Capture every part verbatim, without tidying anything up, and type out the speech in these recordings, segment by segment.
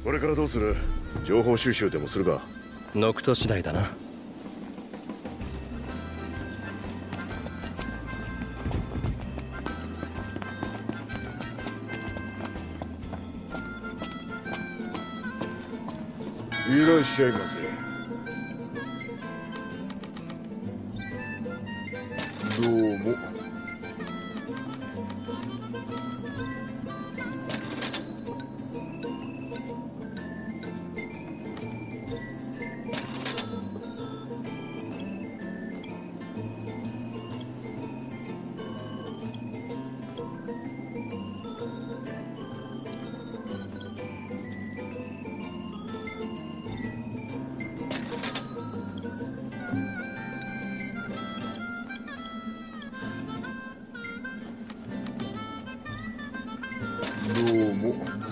これからどうする？情報収集でもするか？ ノクト次第だな。 いらっしゃいませ。どうも。どうも。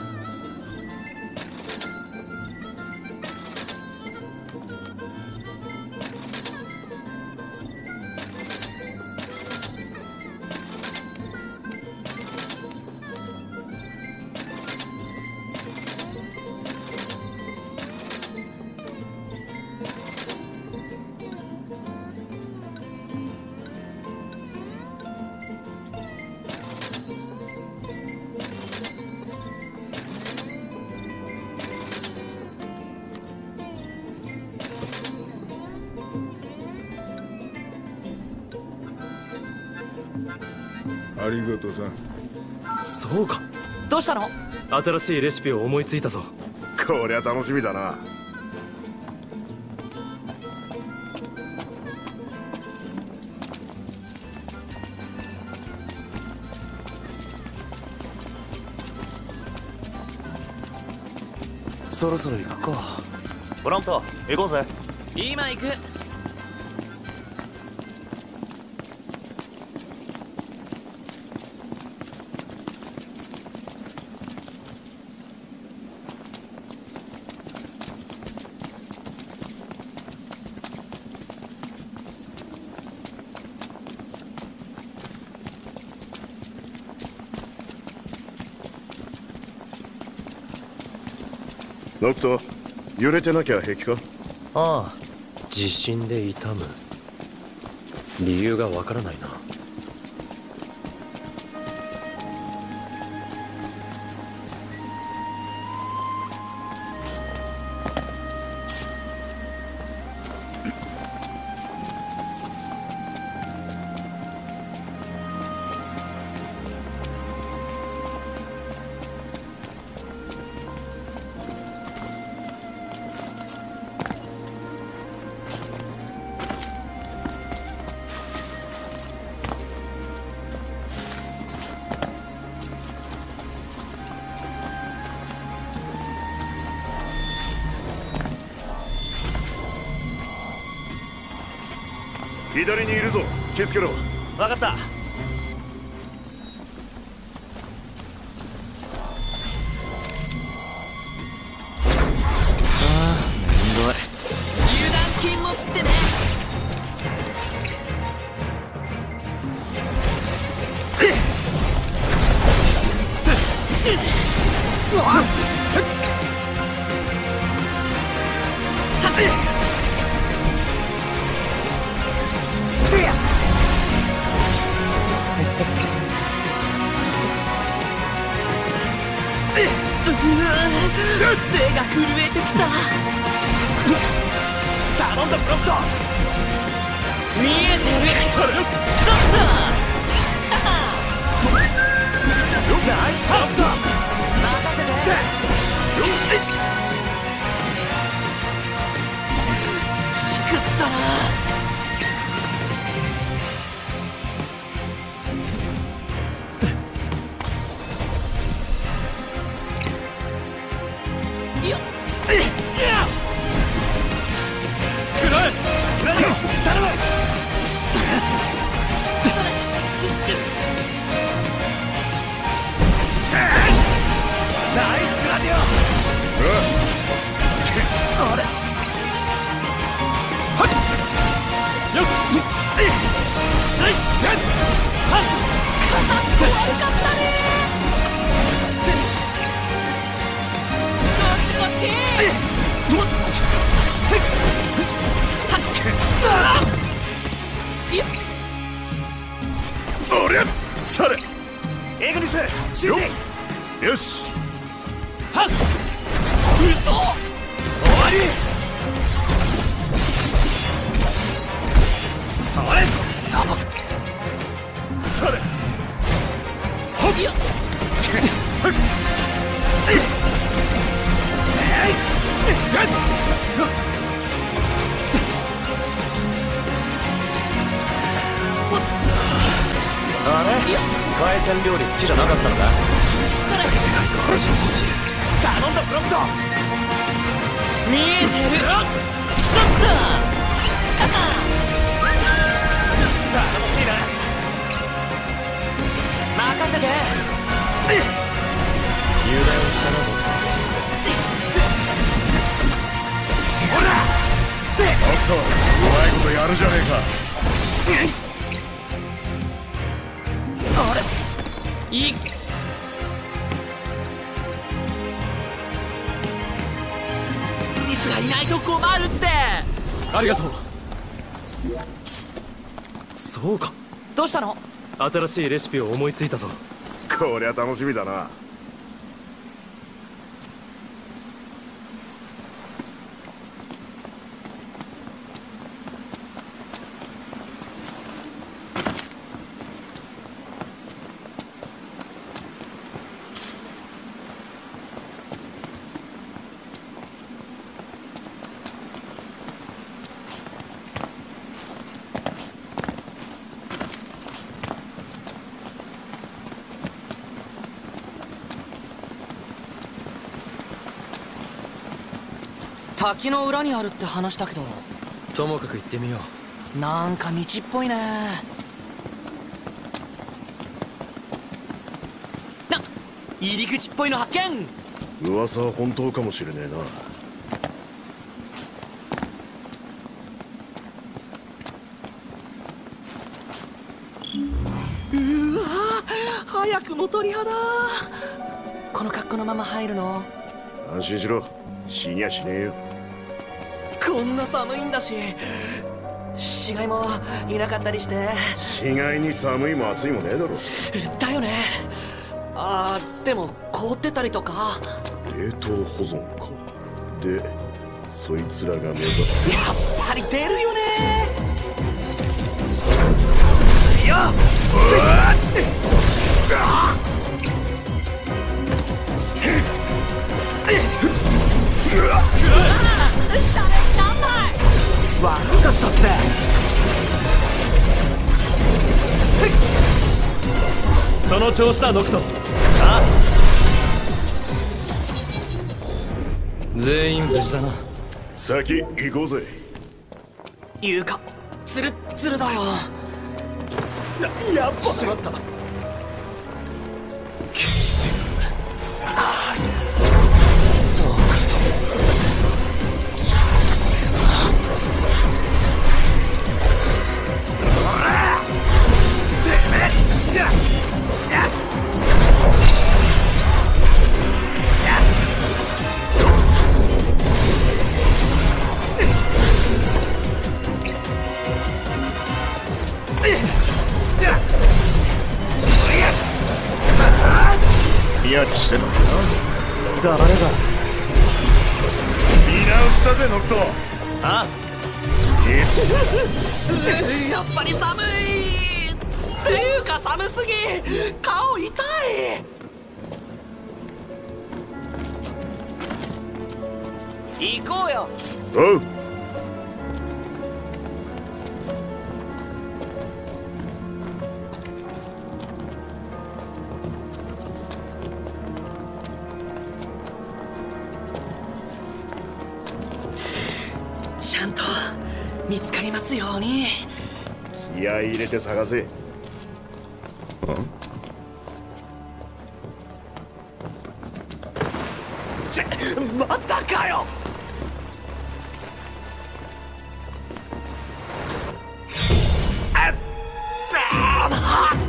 ありがとうさん。 そうか。 どうしたの？ 新しいレシピを思いついたぞ。 こりゃ楽しみだな。 そろそろ行くか。ブラント、行こうぜ。 今行く。 ノクト、揺れてなきゃ平気か？ ああ、地震で痛む。理由がわからないな。 左にいるぞ、気をつけろ。 分かった。 ああ、めんどい。油断禁物ってね。手が震えてきた。 頼んだブロット。 見えてる。 それ。ちょっと。ナイスブロット。任せて。 しくったな。 指示。 よし。 はっ嘘終わり。 あれやばそれ。 いやあれ海鮮料理好きじゃなかったのか。頼んだプロント。 見えてる。ちょっと楽しいな。 任せて。 油断したな。 ほらおっと、うまいことやるじゃねえか。 あれいいミスがいないと困るって。 ありがとう。そうか、 どうしたの？ 新しいレシピを思いついたぞ。 こりゃ楽しみだな。 滝の裏にあるって話だけど、 ともかく行ってみよう。 なんか道っぽいね。な、入り口っぽいの発見。 噂は本当かもしれねえな。 うわ早くも鳥肌。この格好のまま入るの？ 安心しろ、死にゃしねえよ。 こんな寒いんだし、死骸もいなかったりして。 死骸に寒いも暑いもねえだろ。 だよね。あーでも凍ってたりとか。 冷凍保存か。でそいつらが目指す。 やっぱり出るよね。 いや悪かったって。 その調子だノクト。 あ全員無事だな。 先行こうぜ。 いうかツルッツルだよ。 やっぱしまった。 そうかと思ったぜ。 いやしてたんだな。 誰だ。 見直したぜノクト。 あやっぱり寒いっていうか寒すぎ、顔痛い。行こうよ。 おう。 ちゃんと見つかりますように。 気合い入れて探せ。 ちまたかよ。あったーはっ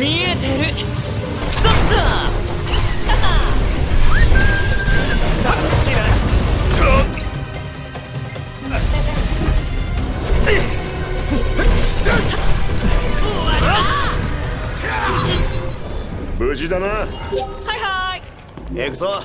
見えてる。ちょっと楽しいな。 無事だな。 はいはい。 行くぞ。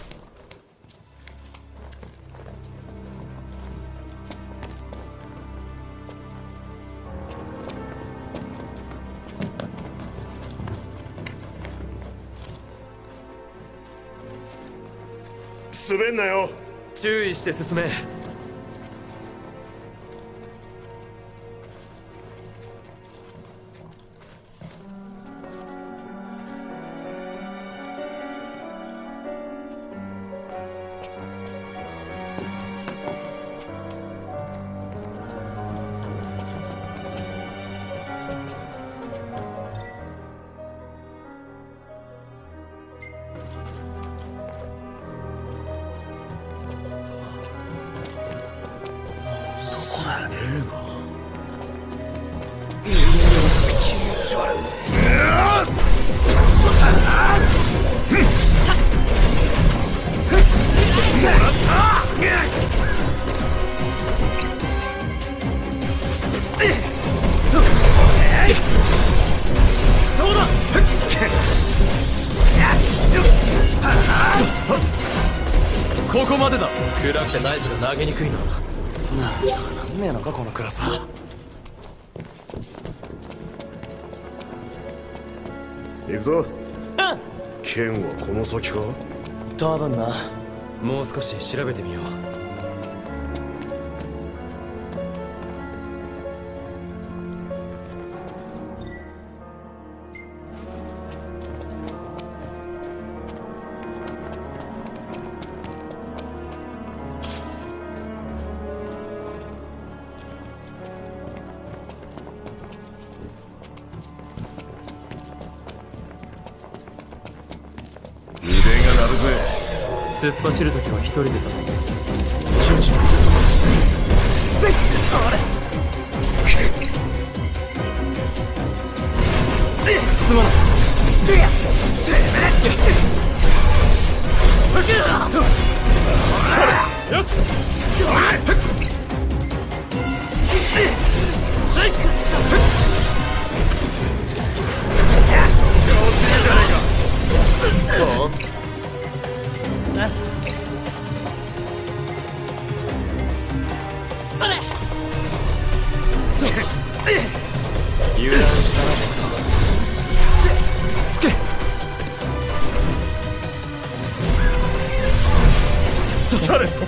滑んなよ。 注意して進め。ここまでだ。暗くてナイフが投げにくいな。 なんとかなんねえのかこの暗さ。 行くぞ。剣はこの先か。 多分な。 もう少し調べてみよう。突っ走るときは一人でだ。すまない。よし。油断したらそれ。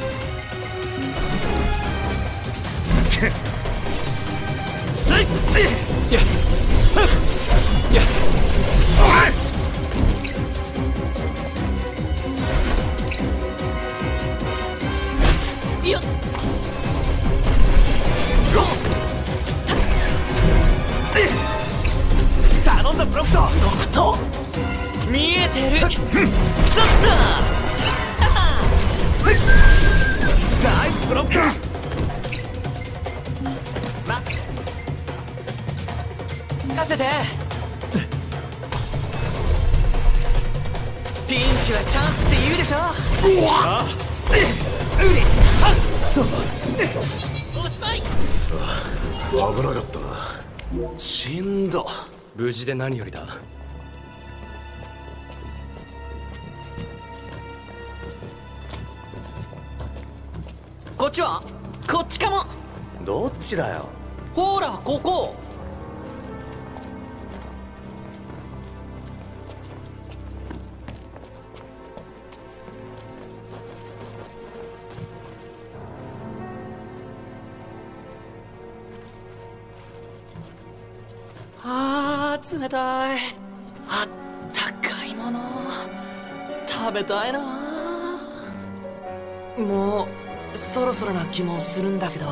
よっ。頼んだブロクト。ブロクト見えてる。ちょっとナイスブロック。ま任せて。ピンチはチャンスって言うでしょ。うわっうりはっおしまい。 危なかったな。 しんど。 無事で何よりだ。 こっちはこっちかも。 どっちだよ。 ほらここ。あー冷たい。あったかいもの食べたいな。もうそろそろな気もするんだけど。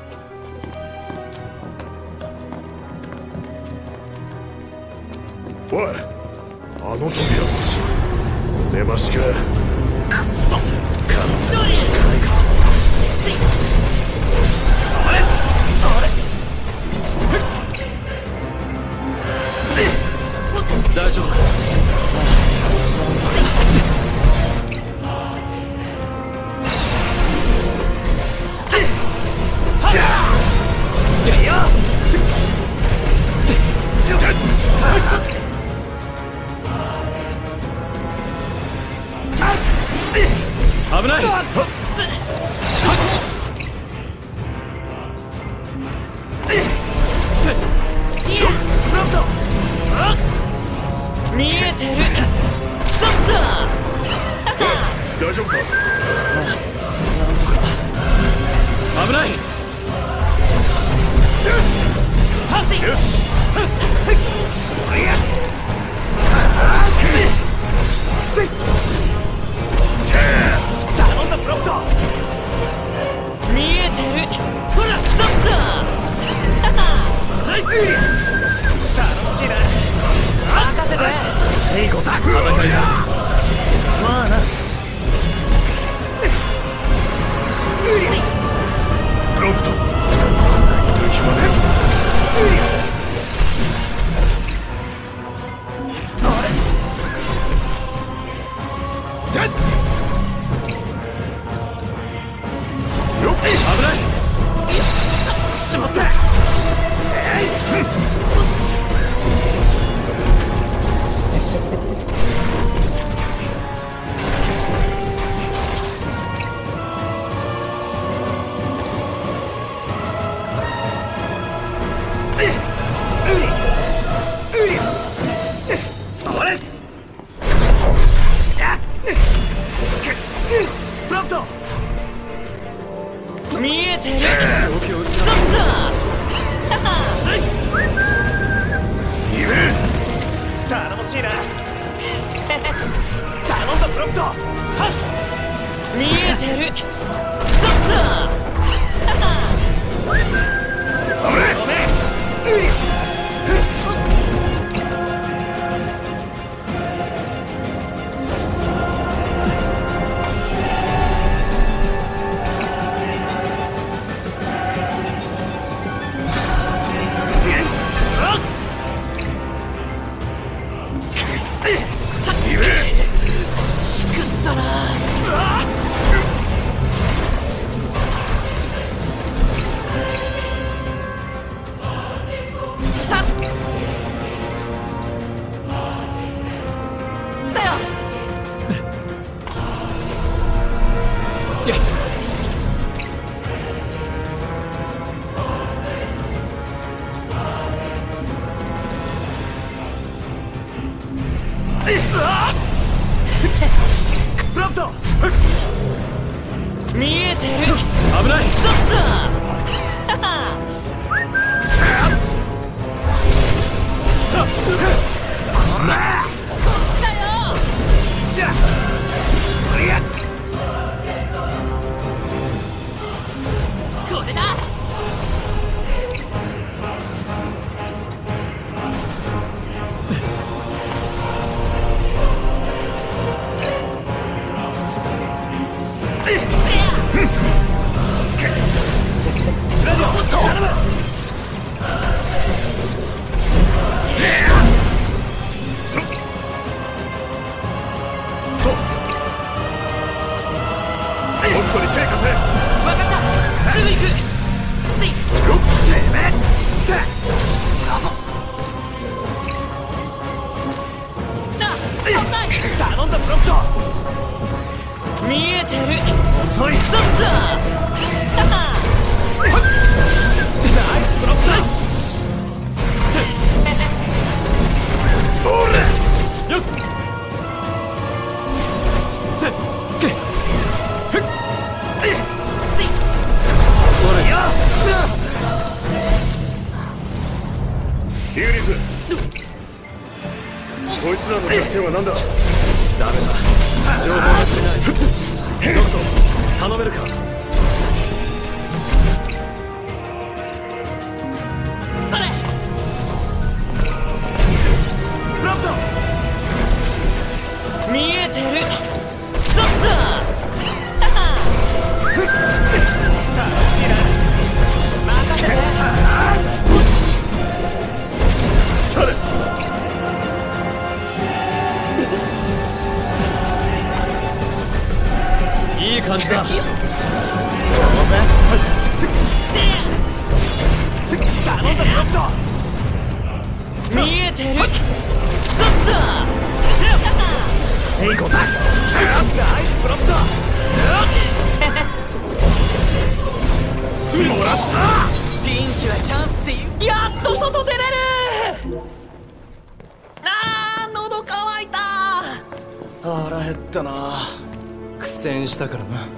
おおい、あの扉口出ましか。 くっそかどれかあれあれ大丈夫か。危ない。 見えてる。ちょっと大丈夫か。 なんとか危ない。 よし。 頼んだブロット見えてる。ほらちょっと頼もしいな。任せて。 最後だ。 まあな。 プロンプト。何と暇ね。 あれでっよっ危ない。 しまった。えい見えてる。 正気を失った。 頼もしいな。頼んだプロンプト。見えてる。ちょっと危ない。 ごめん。プロンプト見えてる。 危ない。 ちょっとこれだ。頼んだブロット見えてる。遅い。ちょっとナイスブロット。 ほらよっせっけふっこれよヒューリズ、こいつらの弱点は何だ。 ダメだ。情報が足りない。ノクト頼めるか。 それブロット感じだ。 頼んだロット。見えてる。ちょっといい子だ。 ナイスプロット。 もらった。 ピンチはチャンスっていう。やっと外出れる。あー、喉乾いた。 腹減ったな。 苦戦したからな。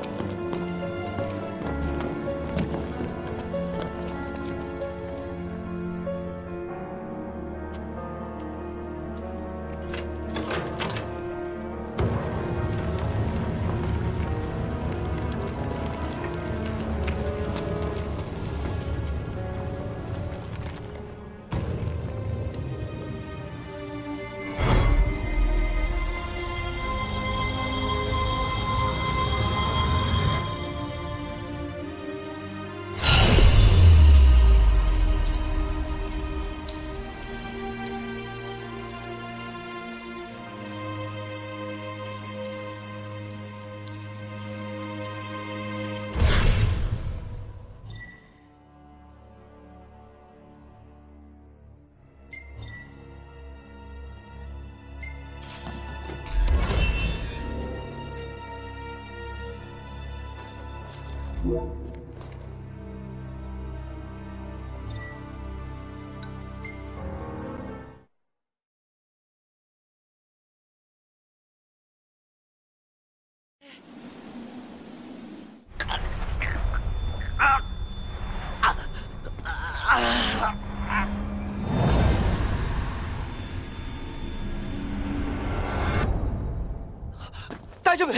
大丈夫？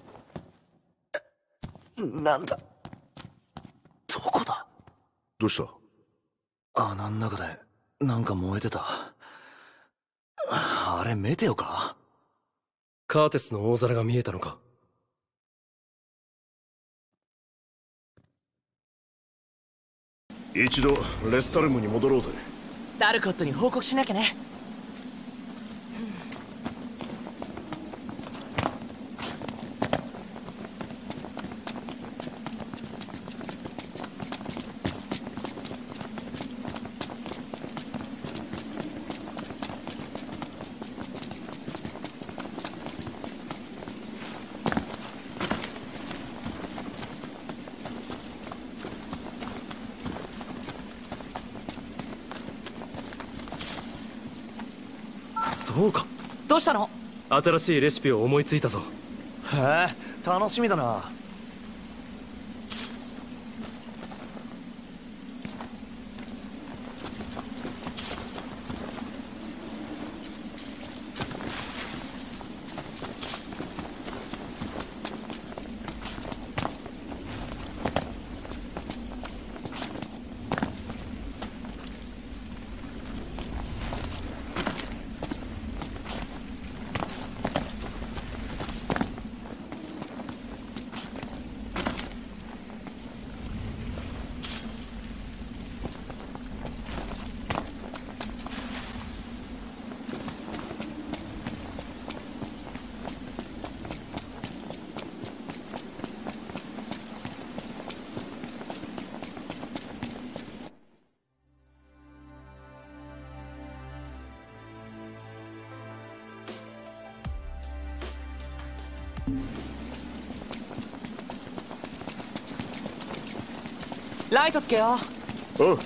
なんだ。どこだ。 どうした？ 穴の中でなんか燃えてた。あれメテオか？ カーテスの大皿が見えたのか。 一度レスタルムに戻ろうぜ。 ダルコットに報告しなきゃね。 そうか。 どうしたの？ 新しいレシピを思いついたぞ。 へえ、楽しみだな。 ライトつけよう。 おう。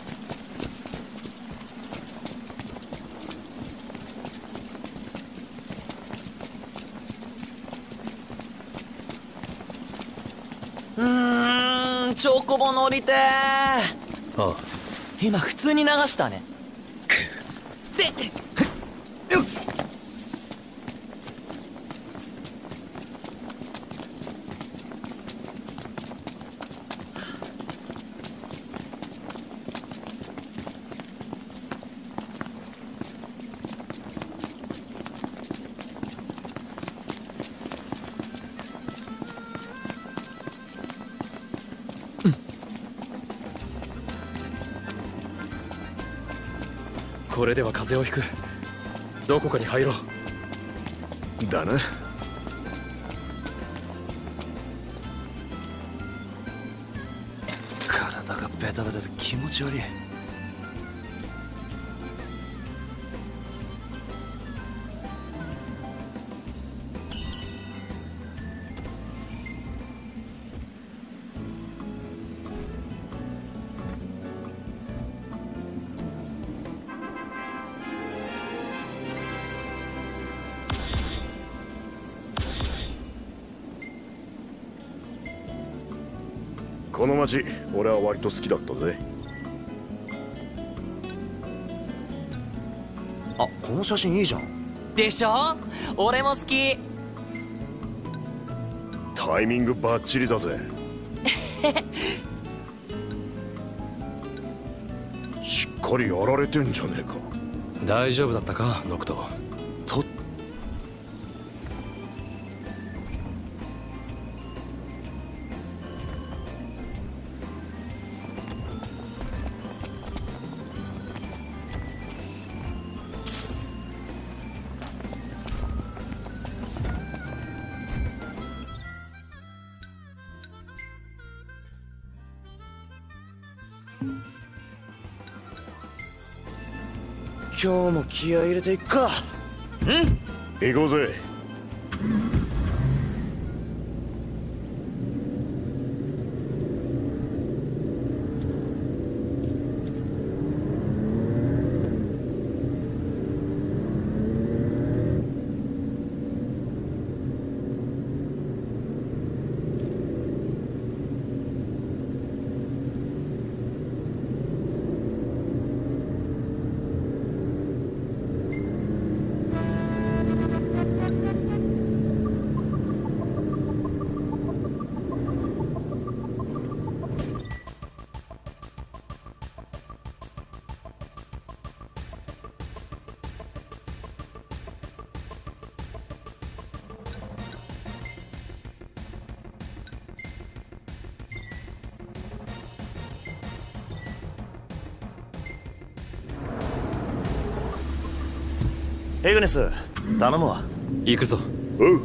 うーん、チョコボ乗りてー。 ああ、 今普通に流したね。でこれでは風邪をひく。どこかに入ろう。 だな。 タベタで気持ち悪い。 この街俺は割と好きだったぜ。 あ、この写真いいじゃん。 でしょ。俺も好き。 タイミングバッチリだぜ。しっかりやられてんじゃねえか。 大丈夫だったかノクト。 と今日も気合い入れていくか。 行こうぜ。 エグネス、頼むわ。 行くぞ。 おう。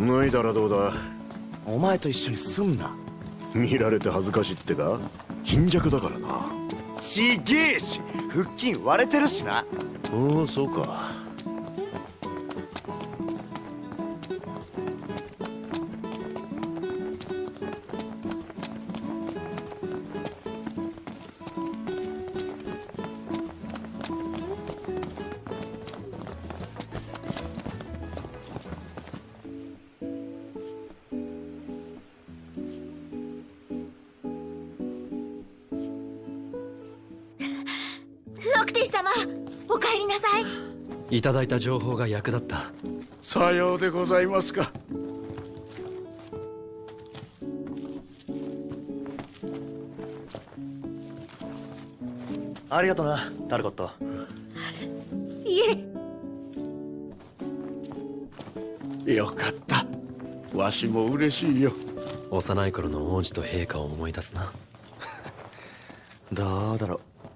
脱いだらどうだ。 お前と一緒に住んな。 見られて恥ずかしいってか。貧弱だからな。 ちげえし、腹筋割れてるしな。 おお、そうか。 ノクティス様、お帰りなさい。 いただいた情報が役立った。 さようでございますか。 ありがとな、タルコット。 いえ。 よかった。わしも嬉しいよ。 幼い頃の王子と陛下を思い出すな。 どうだろう。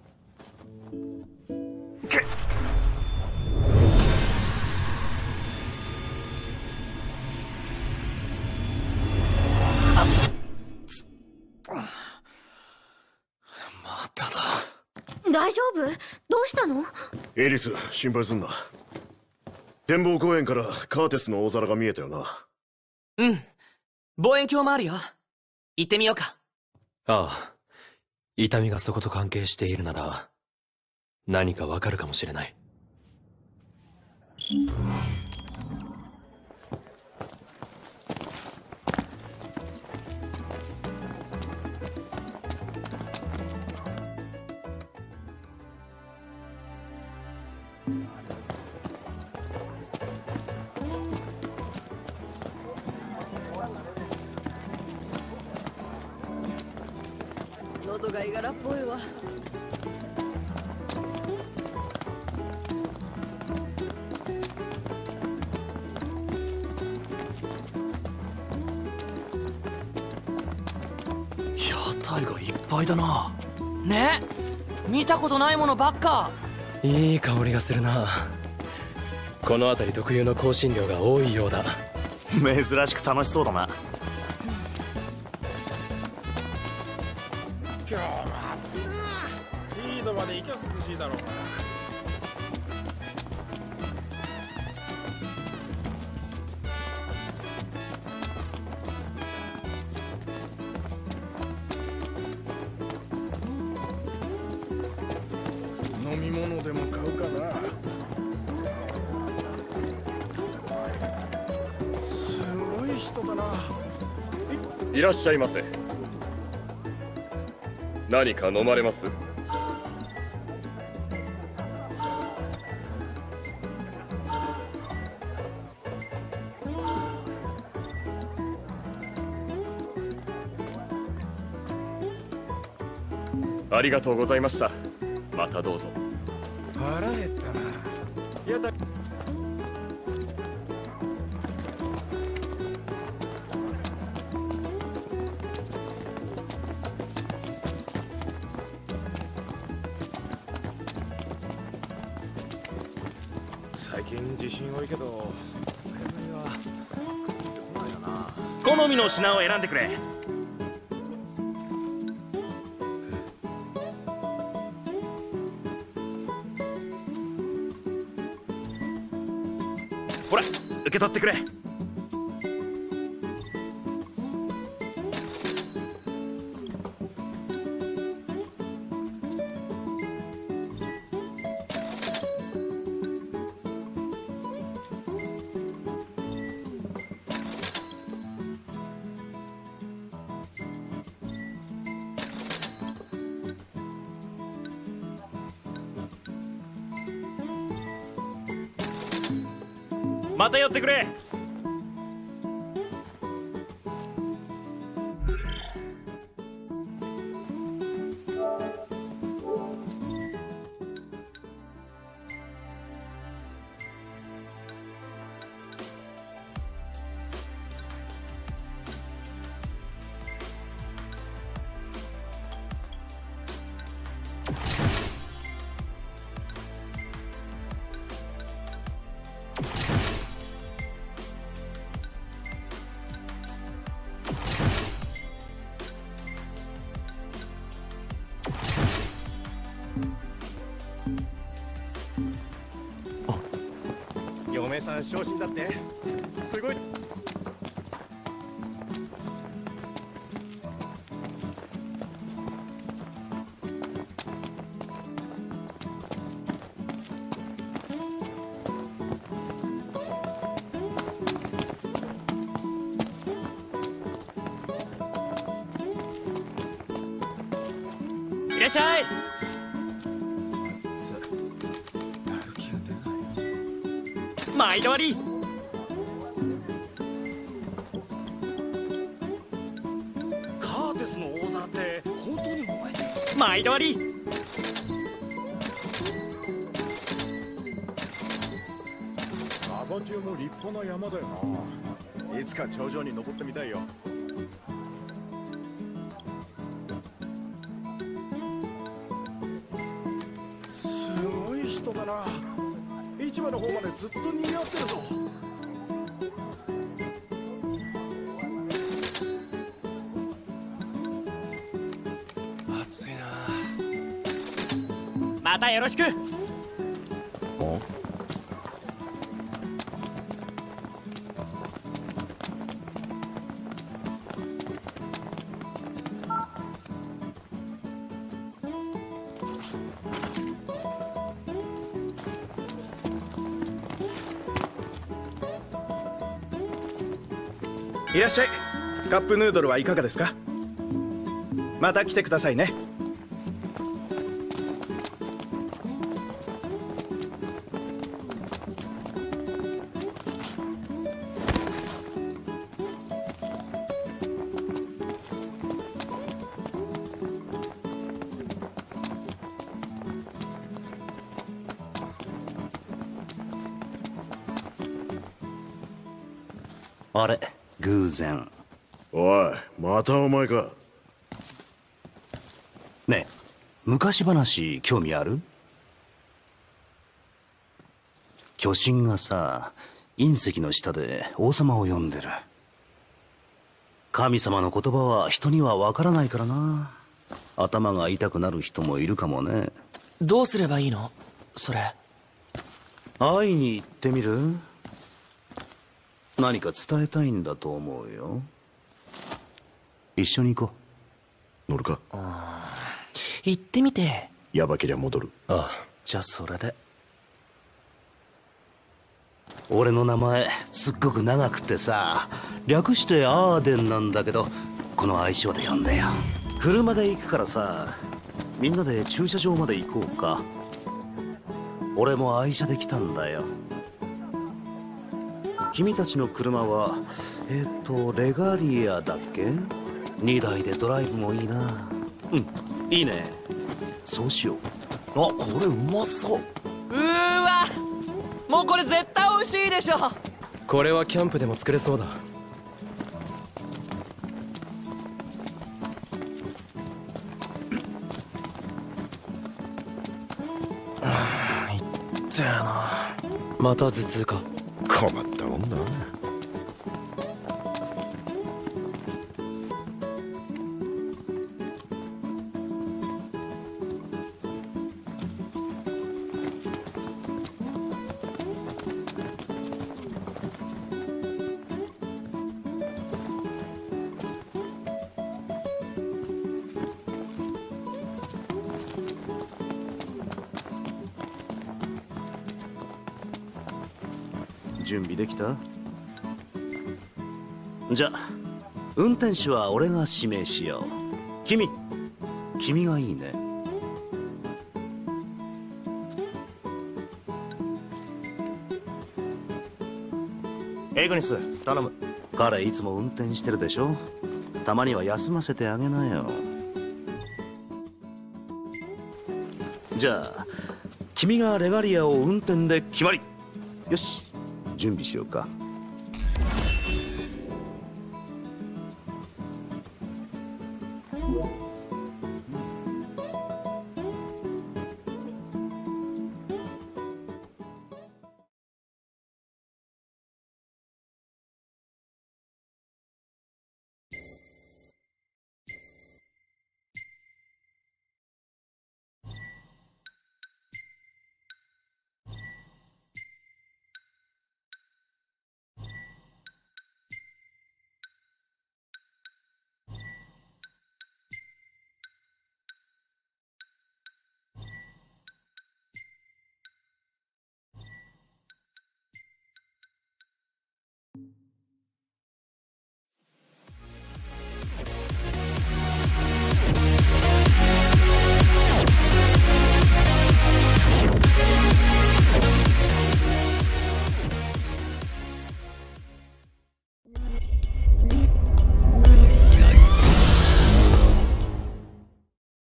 まただ。 大丈夫？どうしたの？ エリス、心配すんな。展望公園からカーテスの大皿が見えたよな。 うん。望遠鏡もあるよ。行ってみようか。 ああ。痛みがそこと関係しているなら、何かわかるかもしれない。 喉がいがらっぽいわ。 屋台がいっぱいだな。 ね、見たことないものばっか。 いい香りがするな。この辺り特有の香辛料が多いようだ。 珍しく楽しそうだな。 今日も暑いな。リードまで行きゃ涼しいだろうな。飲み物でも買うかな。すごい人だな。 いらっしゃいませ。何か飲まれます？ありがとうございました。またどうぞ。 腹減ったな。やだ。最近地震多いけど、 好みの品を選んでくれ。ほら、受け取ってくれ。また寄ってくれ。 めさん昇進だって。すごい。 いらっしゃい。毎度あり。 カーテスの大皿って本当に燃えてる。 毎度あり。 アバティオも立派な山だよな。いつか頂上に登ってみたいよ。すごい人だな。市場の方までずっと賑わってるぞ。 暑いな。 またよろしく。 いらっしゃい。カップヌードルはいかがですか。また来てくださいね。 あれ、偶然。 おい、またお前か。 ねえ、昔話興味ある？巨神がさ、隕石の下で王様を呼んでる。神様の言葉は人にはわからないからな。頭が痛くなる人もいるかもね。 どうすればいいのそれ。 会いに行ってみる？何か伝えたいんだと思うよ。一緒に行こう。乗るか？ 行ってみて。 やばけりゃ戻る。 ああ。 じゃあそれで。 俺の名前すっごく長くてさ、略してアーデンなんだけど、この愛称で呼んだよ。車で行くからさ、みんなで駐車場まで行こうか。俺も愛車で来たんだよ。君たちの車はえっとレガリアだっけ？にだいでドライブもいいな。うん、いいね。そうしよう。あ、これうまそう。 うーわ、もうこれ絶対美味しいでしょ。 これはキャンプでも作れそうだ。 いったよな。 また頭痛か。 困ったもんだ。 準備できた？じゃあ運転手は俺が指名しよう。君君がいいね。 エグニス頼む。 彼いつも運転してるでしょ。たまには休ませてあげなよ。じゃあ君がレガリアを運転で決まり。よし、準備しようか。